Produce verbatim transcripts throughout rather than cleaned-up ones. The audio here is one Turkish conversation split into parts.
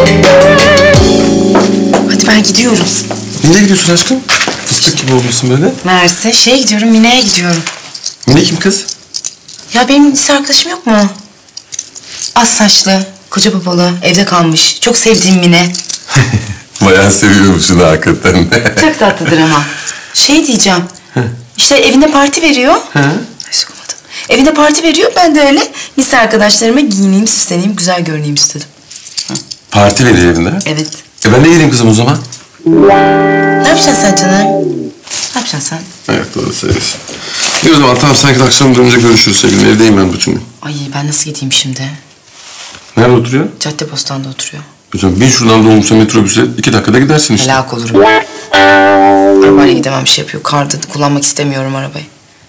Hadi ben gidiyorum. Nereye gidiyorsun aşkım? Fıstık gibi olmuşsun böyle. Merse şeye gidiyorum, Mine'ye gidiyorum. Mine kim kız? Ya benim lise arkadaşım yok mu? Az saçlı, koca babalı, evde kalmış. Çok sevdiğim Mine. Bayağı seviyormuşsun hakikaten. Çok tatlıdır ama. Şey diyeceğim. İşte evinde parti veriyor. Hı. Ay sokamadım. Evinde parti veriyor. Ben de öyle lise arkadaşlarıma giyineyim, süsleneyim, güzel görüneyim istedim. Parti veriyor evinde. Evet. E ben de geleyim kızım o zaman. Ne yapacaksın sen canım? Ne yapacaksın sen? Evet doğru söylüyorsun. İyi o zaman tamam sanki akşam dönünce görüşürüz sevgilim. Evdeyim ben bütün gün. Ay ben nasıl gideyim şimdi? Nerede oturuyor? Caddebostan'da oturuyor. Hocam bin şuradan dolmuşa metrobüse iki dakikada gidersin işte. Helak olurum. Arabayla gidemem, bir şey yapıyor. Karda kullanmak istemiyorum arabayı.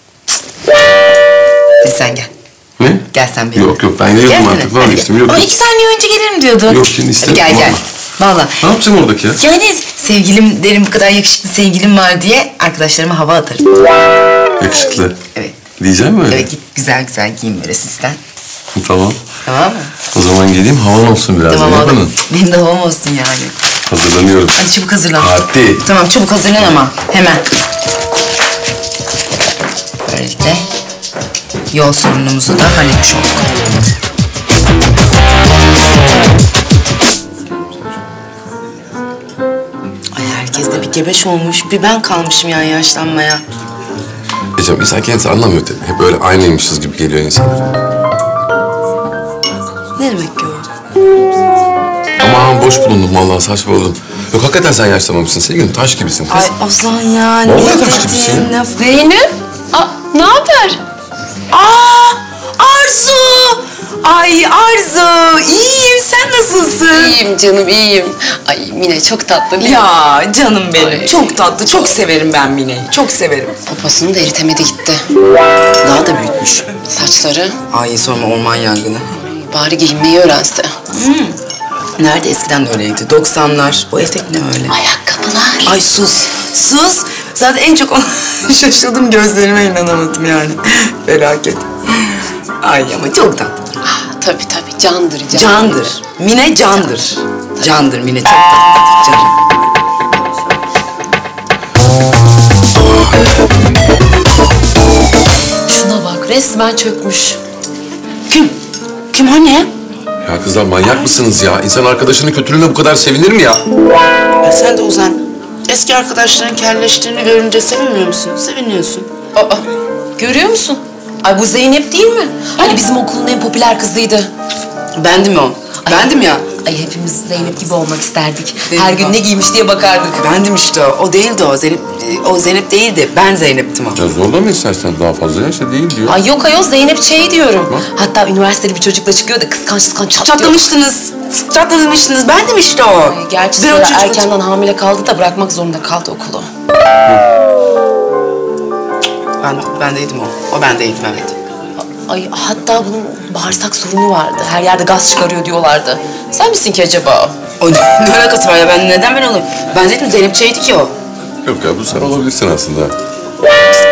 Hadi sen gel. Ne? Gel sen benim. Yok yok ben geliyorum artık vazgeçtim. Yok, Ama yok. iki saniye önce gelirim diyordun. Yok şimdi istedim. Hadi gel gel. Valla. Ne yapacağım oradaki ya? Yani sevgilim derim bu kadar yakışıklı sevgilim var diye arkadaşlarıma hava atarım. Yakışıklı. Evet. Diyeceğim mi öyle? Evet git güzel güzel giyin böyle sistem. Tamam. Tamam mı? O zaman geleyim havan olsun biraz. Tamam Yapalım. oğlum. Benim de havam olsun yani. Hazırlanıyorum. Hadi çabuk hazırlan. Hadi. Tamam çabuk hazırlan ama hemen. Böylelikle yol sorunumuzu da halletmiş olduk. Ay herkes de bir gebeş olmuş. Bir ben kalmışım yani yaşlanmaya. Hocam insan kendisi anlamıyor tabii. Hep böyle aynıymışız gibi geliyor insanlara. Ne demek ki o? Aman boş bulundum vallahi saçmaladım. Yok hakikaten sen yaşlanmamışsın sevgilim. Taş gibisin kız. Ay Ozan ya ne Vallahi taş gibisin dediğin ya. laf. Zeynep, aa, ne haber? Aa Arzu! Ay Arzu iyiyim sen nasılsın? İyiyim canım, iyiyim. Ay Mine çok tatlı değil mi? Ya canım benim Ay. çok tatlı çok severim ben Mine'yi çok severim. Poposunu da eritemedi gitti. Daha da büyütmüş. Saçları, Ay sorma orman yangını. bari giyinmeyi öğrense. Nerede eskiden de öyleydi doksanlar o etek ne öyle? Ayakkabılar. Ay sus sus zaten en çok ona şaşırdım gözlerime inanamadım yani felaket. Ay ama çok tatlı. Ah, tabii tabii, candır, candır. Candır. Mine candır. Candır Mine çok tatlıdır canım. Şuna bak, resmen çökmüş. Kim? Kim o ne? Ya kızlar manyak mısınız ya? İnsan arkadaşının kötülüğüne bu kadar sevinir mi ya? Ya sen de Ozan. Eski arkadaşların kelleştiğini görünce sevinmiyor musun? Seviniyorsun. Aa, görüyor musun? Ay bu Zeynep değil mi? Hani bizim okulun en popüler kızıydı. Bendim o. Bendim ya. Ay hepimiz Zeynep gibi olmak isterdik. Benim Her gün o. ne giymiş diye bakardık. Bendim işte o. O değildi o. Zeynep, o Zeynep değildi. Ben Zeynep'tim o. Ya zorlama istersen daha fazla yaşa değil diyor. Ay yok ayol, Zeynep şey diyorum. Hatta üniversiteli bir çocukla çıkıyor da kıskanç kıskanç çatlıyor. Çatlamıştınız. Çatlamıştınız. Bendim işte o. Ay, gerçi Ben o sonra çocukla- erkenden hamile kaldı da bırakmak zorunda kaldı okulu. Ben, bendeydim o. O bendeydim evet. Ay hatta bunun bağırsak sorunu vardı. Her yerde gaz çıkarıyor diyorlardı. Sen misin ki acaba? O ne, ne alakası var ya? Ben neden ben onu? Bendeydim. Zeynep Çeydi ki o. Yok ya bu sen olabilirsin aslında.